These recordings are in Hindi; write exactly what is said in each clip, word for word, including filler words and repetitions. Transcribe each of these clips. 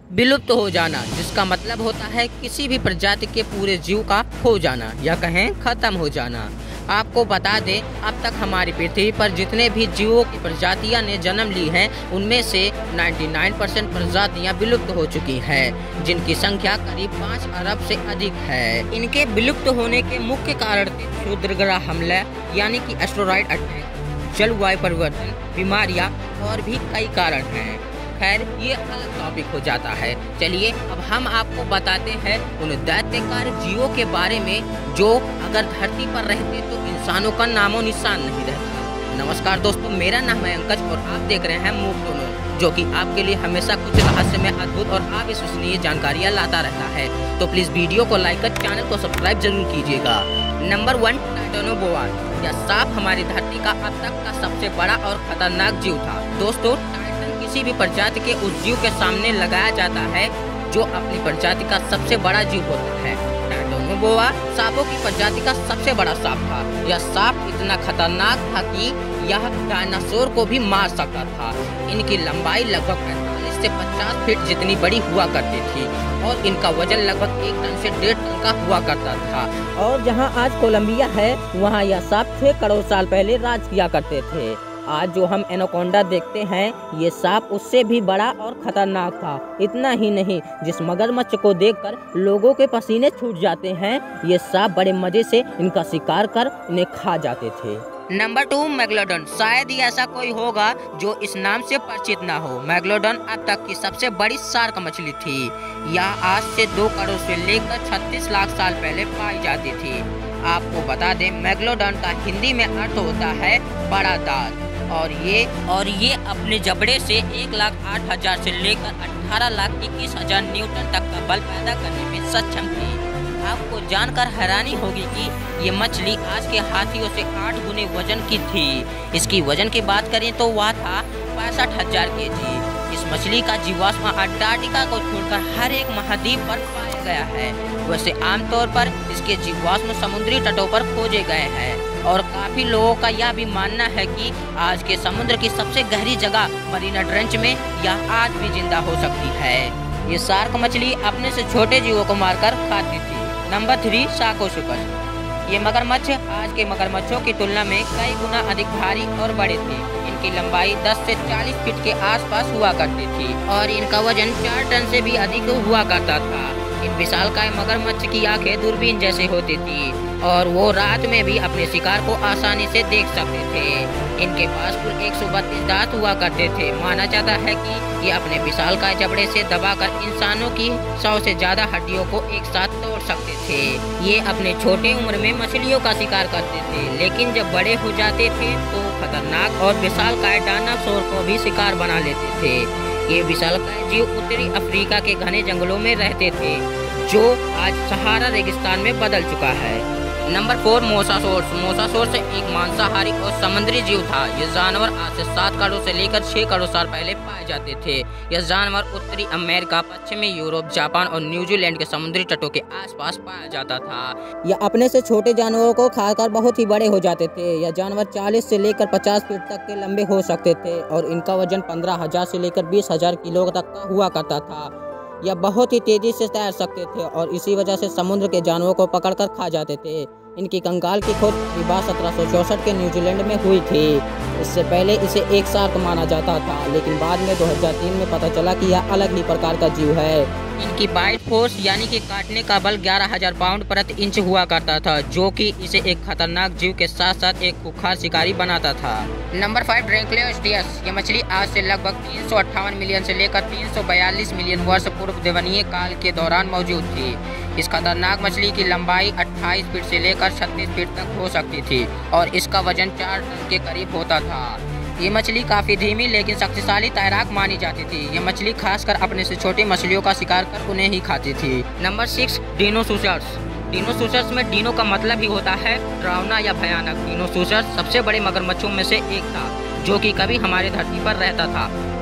विलुप्त हो जाना, जिसका मतलब होता है किसी भी प्रजाति के पूरे जीव का खो जाना या कहें खत्म हो जाना। आपको बता दें, अब तक हमारी पृथ्वी पर जितने भी जीवों की प्रजातियां ने जन्म ली हैं, उनमें से निन्यानवे परसेंट प्रजातियां विलुप्त हो चुकी हैं, जिनकी संख्या करीब पाँच अरब से अधिक है। इनके विलुप्त होने के मुख्य कारण थे क्षुद्रग्रह हमला यानी कि एस्टेरॉयड अटैक, जलवायु परिवर्तन, बीमारियां और भी कई कारण हैं। खैर, ये अलग टॉपिक हो जाता है। चलिए अब हम आपको बताते हैं उन दैत्यकारी जीवों के बारे में जो अगर धरती पर रहते तो इंसानों का नामो निशान नहीं रहता। नमस्कार दोस्तों, मेरा नाम है अंकज और आप देख रहे हैं मूव दोनों, जो कि आपके लिए हमेशा कुछ रहस्यमय, अद्भुत और अविश्वसनीय जानकारियाँ लाता रहता है। तो प्लीज वीडियो को लाइक कर चैनल को सब्सक्राइब जरूर कीजिएगा। Number one, Titanoboa. यह सांप हमारी धरती का अब तक का सबसे बड़ा और खतरनाक जीव था। दोस्तों, किसी भी प्रजाति के उस जीव के सामने लगाया जाता है जो अपनी प्रजाति का सबसे बड़ा जीव होता है। टाइटेनोबोआ सांपों की प्रजाति का सबसे बड़ा सांप था। यह सांप इतना खतरनाक था कि यह डायनासोर को भी मार सकता था। इनकी लंबाई लगभग पैंतालीस से पचास फीट जितनी बड़ी हुआ करती थी और इनका वजन लगभग एक टन से डेढ़ टन का हुआ करता था। और जहाँ आज कोलंबिया है, वहाँ यह सांप छह करोड़ साल पहले राज किया करते थे। आज जो हम एनाकोंडा देखते हैं, ये सांप उससे भी बड़ा और खतरनाक था। इतना ही नहीं, जिस मगरमच्छ को देखकर लोगों के पसीने छूट जाते हैं, ये सांप बड़े मजे से इनका शिकार कर इन्हें खा जाते थे। Number two, megalodon. शायद ही ऐसा कोई होगा जो इस नाम से परिचित ना हो। मेगलोडन अब तक की सबसे बड़ी शार्क मछली थी। यह आज से दो करोड़ से लेकर छत्तीस लाख साल पहले पाई जाती थी। आपको बता दें, मेगलोडन का हिंदी में अर्थ होता है बड़ा दांत। और ये और ये अपने जबड़े से एक लाख आठ हजार से लेकर अठारह लाख इक्कीस हजार न्यूटन तक का बल पैदा करने में सक्षम थी। आपको जानकर हैरानी होगी कि ये मछली आज के हाथियों से आठ गुने वजन की थी। इसकी वजन की बात करें तो वह था पैंसठ हजार के जी। इस मछली का जीवाश्म अंटार्कटिका को छोड़कर हर एक महाद्वीप पर पाया गया है। वैसे आमतौर पर इसके जीवाश्म समुद्री तटों पर खोजे गए हैं और काफी लोगों का यह भी मानना है कि आज के समुद्र की सबसे गहरी जगह मरीना ट्रेंच में यह आज भी जिंदा हो सकती है। ये शार्क मछली अपने से छोटे जीवों को मारकर खाती थी। Number three, Sarcosuchus. ये मगरमच्छ आज के मगरमच्छों की तुलना में कई गुना अधिक भारी और बड़े थे। इनकी लंबाई दस से चालीस फीट के आसपास हुआ करती थी और इनका वजन चार टन से भी अधिक हुआ करता था। इन विशालकाय मगरमच्छ की आंखें दूरबीन जैसे होती थी और वो रात में भी अपने शिकार को आसानी से देख सकते थे। इनके पास कुल एक सौ बत्तीस दांत हुआ करते थे। माना जाता है कि ये अपने विशालकाय जबड़े से दबाकर इंसानों की सौ से ज्यादा हड्डियों को एक साथ तोड़ सकते थे। ये अपने छोटे उम्र में मछलियों का शिकार करते थे, लेकिन जब बड़े हो जाते थे तो खतरनाक और विशालकाय डायनासोर को भी शिकार बना लेते थे। ये विशालकाय जीव उत्तरी अफ्रीका के घने जंगलों में रहते थे, जो आज सहारा रेगिस्तान में बदल चुका है। Number four, मोसासोर्स। मोसासोर्स एक मांसाहारी और समुद्री जीव था। यह जानवर आज से सात करोड़ से लेकर छह करोड़ साल पहले पाए जाते थे। यह जानवर उत्तरी अमेरिका, पश्चिमी यूरोप, जापान और न्यूजीलैंड के समुद्री तटों के आसपास पाया जाता था। यह अपने से छोटे जानवरों को खाकर बहुत ही बड़े हो जाते थे। यह जानवर चालीस से लेकर पचास फीट तक के लंबे हो सकते थे और इनका वजन पंद्रह हजार से लेकर बीस हजार किलो तक का हुआ करता था। यह बहुत ही तेजी से तैर सकते थे और इसी वजह से समुद्र के जानवरों को पकड़कर खा जाते थे। इनकी कंकाल की खोज सत्रह सौ चौसठ के न्यूजीलैंड में हुई थी। इससे पहले इसे एक शार्क माना जाता था, लेकिन बाद में दो हज़ार तीन में पता चला कि यह अलग ही प्रकार का जीव है। इनकी बाइट फोर्स यानी कि काटने का बल ग्यारह हजार पाउंड प्रति इंच हुआ करता था, जो कि इसे एक खतरनाक जीव के साथ साथ एक खुखार शिकारी बनाता था। Number five, Dunkleosteus. ये मछली आज से लगभग तीन सौ अट्ठावन मिलियन से लेकर तीन सौ बयालीस मिलियन वर्ष पूर्व देवनीय काल के दौरान मौजूद थी। इस खतरनाक मछली की लंबाई अट्ठाईस फीट से लेकर छत्तीस फीट तक हो सकती थी और इसका वजन चार टन के करीब होता था। ये मछली काफी धीमी लेकिन शक्तिशाली तैराक मानी जाती थी। ये मछली खासकर अपने से छोटी मछलियों का शिकार कर उन्हें ही खाती थी। Number six, डिनोसुसर्स। डिनोसुसर्स में डिनो का मतलब ही होता है डरावना या भयानक। डिनोसुसर्स सबसे बड़े मगरमच्छों में से एक था, जो कि कभी हमारे धरती पर रहता था।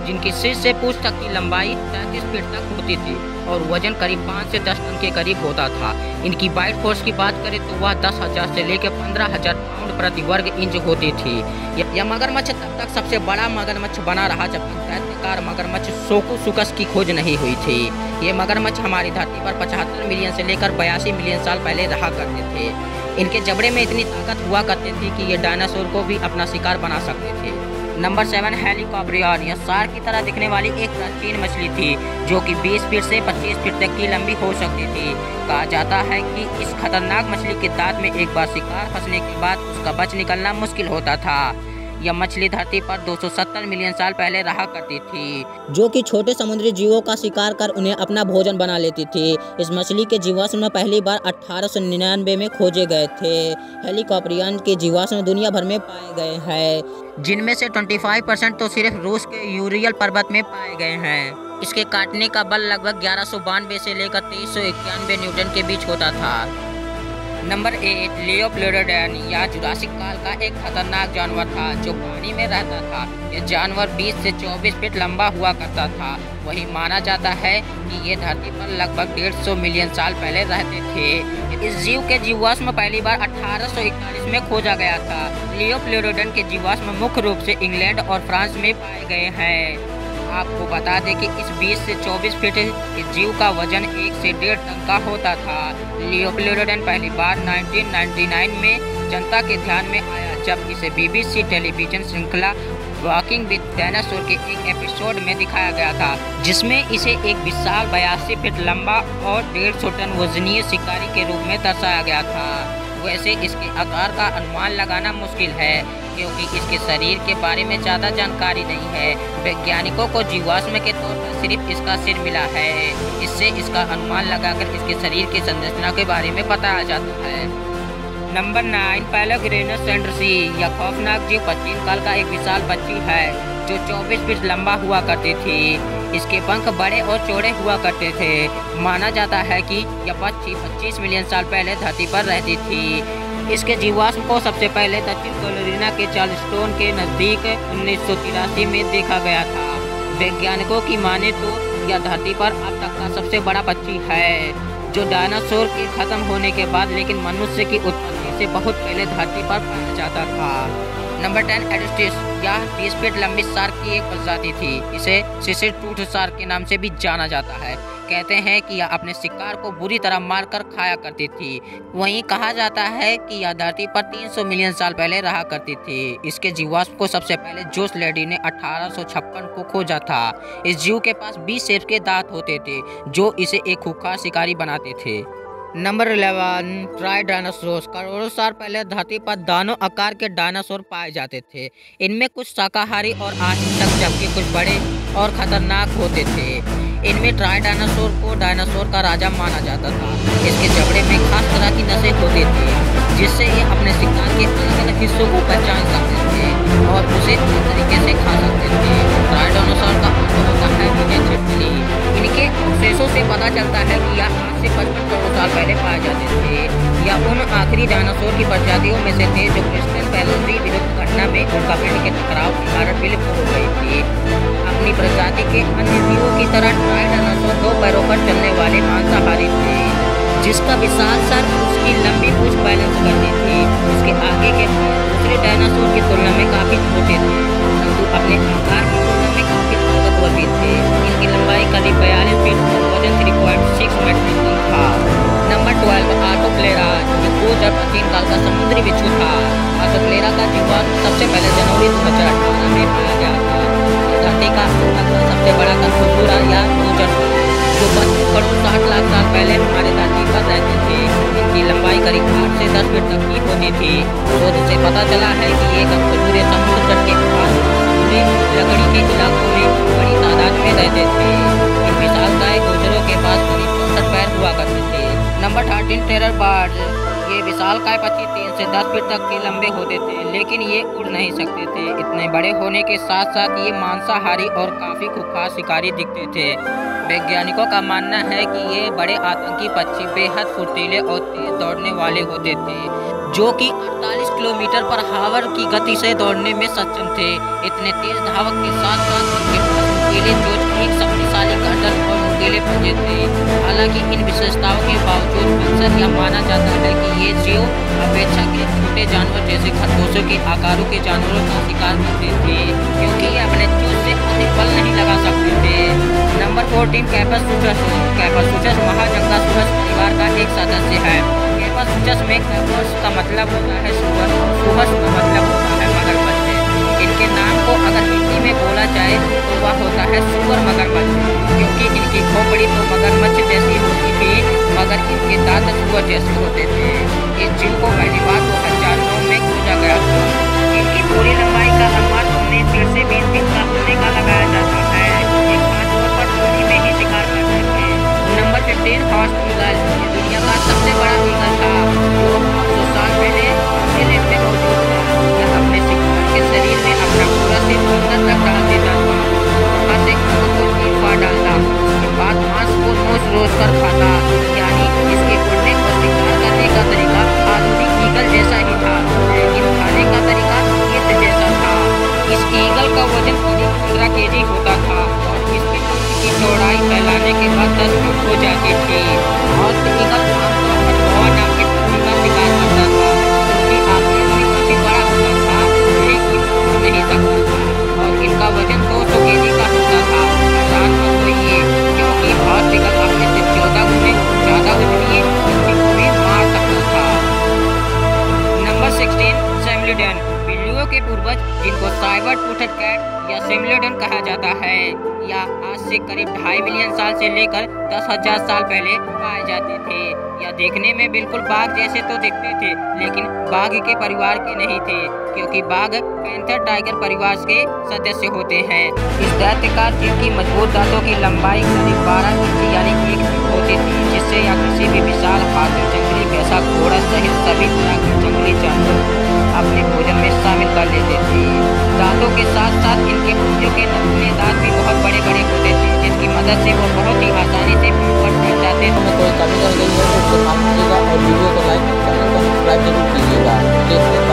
जिनकी सिर से पूंछ तक की लंबाई तैंतीस फीट तक होती थी और वजन करीब पाँच से दस टन के करीब होता था। इनकी बाइट फोर्स की बात करें तो वह दस हजार से लेकर पंद्रह हजार पाउंड प्रति वर्ग इंच होती थी। यह मगरमच्छ तब तक सबसे बड़ा मगरमच्छ बना रहा जब तक दैत्यकार मगरमच्छ सोकुसुकस की खोज नहीं हुई थी। ये मगरमच्छ हमारी धरती पर पचहत्तर मिलियन से लेकर बयासी मिलियन साल पहले रहा करते थे। इनके जबड़े में इतनी ताकत हुआ करती थी कि ये डायनासोर को भी अपना शिकार बना सकते थे। Number seven, Helicoprion. यह शार्क की तरह दिखने वाली एक प्राचीन मछली थी जो कि बीस फीट से पच्चीस फीट तक की लंबी हो सकती थी। कहा जाता है कि इस खतरनाक मछली के दांत में एक बार शिकार फंसने के बाद उसका बच निकलना मुश्किल होता था। यह मछली धरती पर दो सौ सत्तर मिलियन साल पहले रहा करती थी, जो कि छोटे समुद्री जीवों का शिकार कर उन्हें अपना भोजन बना लेती थी। इस मछली के जीवाश्म पहली बार अठारह सौ निन्यानवे में खोजे गए थे। हेलिकॉप्टरियन के जीवाश्म दुनिया भर में पाए गए हैं, जिनमें से पच्चीस परसेंट तो सिर्फ रूस के यूरियल पर्वत में पाए गए हैं। इसके काटने का बल लगभग ग्यारह सौ बानवे से लेकर तेईस सौ इक्यानवे न्यूटन के बीच होता था। Number eight, Liopleurodon. यह जुरासिक काल का एक खतरनाक जानवर था जो पानी में रहता था। यह जानवर बीस से चौबीस फीट लंबा हुआ करता था। वही माना जाता है कि ये धरती पर लगभग डेढ़ सौ मिलियन साल पहले रहते थे। इस जीव के जीवाश्म पहली बार अठारह सौ इकतालीस में खोजा गया था। लियोप्लेरोडन के जीवाश्म मुख्य रूप से इंग्लैंड और फ्रांस में पाए गए हैं। आपको बता दें कि इस बीस से चौबीस फीट के जीव का वजन एक से डेढ़ टन का होता था। लियोप्लेरोडन पहली बार उन्नीस सौ निन्यानवे में जनता के ध्यान में आया जब इसे बीबीसी टेलीविजन श्रृंखला वॉकिंग विद डायनासोर के एक एपिसोड में दिखाया गया था, जिसमें इसे एक विशाल बयासी फीट लंबा और डेढ़ सौ टन वजनीय शिकारी के रूप में दर्शाया गया था। वैसे इसके आकार का अनुमान लगाना मुश्किल है क्योंकि इसके शरीर के बारे में ज़्यादा जानकारी नहीं है। वैज्ञानिकों को जीवाश्म के तौर पर सिर्फ इसका सिर मिला है। इससे इसका अनुमान लगाकर इसके शरीर की संरचना के बारे में बताया जाता है। नंबर नाइन, पैलोग्रेनस सेंड्रसी। यह खौफनाक जीव प्राचीन काल का एक विशाल पक्षी है जो चौबीस फीट लंबा हुआ करती थी। इसके पंख बड़े और चौड़े हुआ करते थे। माना जाता है कि यह पक्षी पच्चीस मिलियन साल पहले धरती पर रहती थी। इसके जीवाश्म को सबसे पहले दक्षिण कैरोलिना के चार्लस्टोन के नज़दीक उन्नीस सौ तिरासी में देखा गया था। वैज्ञानिकों की माने तो यह धरती पर अब तक का सबसे बड़ा पक्षी है जो डायनासोर के खत्म होने के बाद लेकिन मनुष्य की उत्पत्ति से बहुत पहले धरती पर पाया जाता था। नंबर टेन, एडोस्टिस। यह बीस फीट लंबी शार्क की एक प्रजाति थी। इसे सिसिर टूथ शार्क के नाम से भी जाना जाता है। कहते हैं कि यह अपने शिकार को बुरी तरह मारकर खाया करती थी। वहीं कहा जाता है कि यह धरती पर तीन सौ मिलियन साल पहले रहा करती थी। इसके जीवाश्म को सबसे पहले जोस लेडी ने अठारह सौ छप्पन को खोजा था। इस जीव के पास बीस सेर के दांत होते थे जो इसे एक खूंखार शिकारी बनाते थे। नंबर इलेवन, ट्राई डायनासोर। करोड़ों साल पहले धरती पर दानव आकार के डायनासोर पाए जाते थे। इनमें कुछ शाकाहारी और आहिंसक जबकि कुछ बड़े और खतरनाक होते थे। इनमें ट्राई डायनासोर को डायनासोर का राजा माना जाता था। इसके जबड़े में खास तरह की नसें होती थी जिससे ये अपने शिकार के अलग अलग हिस्सों को पहचान सकते थे और उसे इस तरीके से खा सकते थे। ट्राई डायनासोर का अर्थ होता है मीठे छिपकली। इनके अवशेषों से पता चलता है कि यह आज से पचपन करोड़ साल पहले पाए जाते थे। यह उन आखिरी डायनासोर की प्रजातियों में से थे जो क्रिस्टल पैलोसी विरुद्ध घटना में उनका पिंड के टकराव के कारण विलुप्त हो गई थी। अपनी प्रजाति के अन्य जीवों की तरह ट्राई डायनासोर दो पैरों पर चलने वाले मांसाहारी थे जिसका विशाल सर उसकी लंबी पूंछ बैलेंस करती थी। उसके आगे के दूसरे डायनासोर की तुलना में काफी छोटे थे परंतु अपने आकार की तुलना में काफी ताकतवर भी थे। इनकी लंबाई करीब बयालीस फीट और वजन तीन पॉइंट छह मीट्रिक टन था। Number twelve, arthropleura. जो खोज प्राचीन काल का समुद्री बिच्छू था। आर्थोप्लेरा का जीवाश्म सबसे पहले जनवरी दो हजार अठारह में पाया गया था। धरती का सबसे बड़ा कनखुसुरा या नूजर जो पच्चीस करोड़ साठ लाख साल पहले हमारे धरती पर रहते थे। इनकी लंबाई करीब आठ से दस फीट तक की होती थी। शोध से पता चला है कि ये कनखुसुरे समुद्र तट के पास लकड़ी के इलाकों में बड़ी तादाद में रहते थे। इन विशालकाय गोचरों के पास करीब चौसठ पैर हुआ करते थे। Number thirteen, terror bird. ये विशालकाय पक्षी तीन से दस फीट तक के लंबे होते थे, लेकिन ये उड़ नहीं सकते थे। इतने बड़े होने के साथ साथ ये मांसाहारी और काफी खूंखार शिकारी दिखते थे। वैज्ञानिकों का मानना है कि ये बड़े आतंकी पक्षी बेहद फुर्तीले और तेज दौड़ने वाले होते थे, जो कि अड़तालीस किलोमीटर पर हावर की गति से दौड़ने में सक्षम थे। इतने तेज धावक के साथ साथ इनके पास नुकीले चोंच, एक शक्तिशाली गर्दन और नुकीले पंजे थे। हालांकि इन विशेषताओं के बावजूद अक्सर यह माना जाता है कि ये जीव अपेक्षाकृत छोटे जानवर जैसे खरगोशों के आकारों के जानवरों का शिकार करते थे, क्योंकि ये अपने चोंच से अधिक बल नहीं लगा सकते थे। Number fourteen कैपरसूचस। कैपरसूचस महाजंगासुरस परिवार का एक सदस्य है। कैपरसूचस में कैपर्स का मतलब होता है सुअर, सुहस का मतलब होता है मगरमच्छ। इनके नाम को अगर हिंदी में बोला जाए तो वह होता है सुअर मगरमच्छ, क्योंकि इनकी खोपड़ी तो मगरमच्छ जैसी होती थी मगर इनके दांत सुअर जैसे होते थे। इस जीव को पहली बार दो हजार नौ में खोजा गया था। इनकी पूरी लंबाई का अनुमान उन्नीस फीट से बीस फीट का होने का लगाया जाता है। एक खास तौर पर पानी में ही शिकार करते थे। Number fifteen horse eagle. ये दुनिया का सबसे बड़ा ईगल था, जो पाँच सौ साल पहले न्यूजीलैंड में मौजूद था। यह अपने शिकार के शरीर में अपना पूरा सिर अंदर तक डाल देता था, वहाँ से अंगों को तीन बार डालता, उसके बाद मांस को नोच रोज कर खाता। यानी इसके उड़ने और शिकार करने का तरीका आधुनिक ईगल जैसा ही था, लेकिन खाने का तरीका गिद्ध जैसा था। इस ईगल का वजन करीब पंद्रह के जी होता था और इसकी पंख की चौड़ाई फैलाने के बाद दस फीट हो जाती थी। और ईगल आमतौर पर बोआ नाम के पक्षी का शिकार करता था, क्योंकि आकार में काफी बड़ा होता था लेकिन उड़ नहीं सकता था और इनका वजन दो सौ के जी का होता था। हैरान मत होइए, क्योंकि हॉर्स ईगल अपने से चौदह गुने ज्यादा वजनीय पक्षी को भी मार सकता था। Number sixteen smilodon. बिल्लियों के पूर्वज, जिनको साइबर टूथड कैट या सेमिलिडन कहा जाता है, या आज से करीब ढाई मिलियन साल से लेकर दस हजार साल पहले पाए जाते थे। यह देखने में बिल्कुल बाघ जैसे तो दिखते थे, लेकिन बाघ के परिवार के नहीं थे, क्योंकि बाघ पैंथर टाइगर परिवार के सदस्य होते हैं। इस दैत्यकार जीव की मजबूत दांतों की लंबाई करीब बारह इंच यानी एक फीट होती थी, जिससे यह किसी भी विशाल हाथी, जंगली भैंसा, घोड़ा सहित सभी तरह के जंगली जानवर अपने भोजन में शामिल कर लेते थे। दांतों के साथ साथ इनके पूंछों के नथुने दांत भी बहुत बड़े बड़े होते थे, जिसकी मदद से वो बहुत ही आसानी से पेड़ पर चढ़ जाते थे। कोई कमी रह गई है तो उसे माफ कीजिएगा और वीडियो को लाइक, चैनल को सब्सक्राइब जरूर कीजिएगा।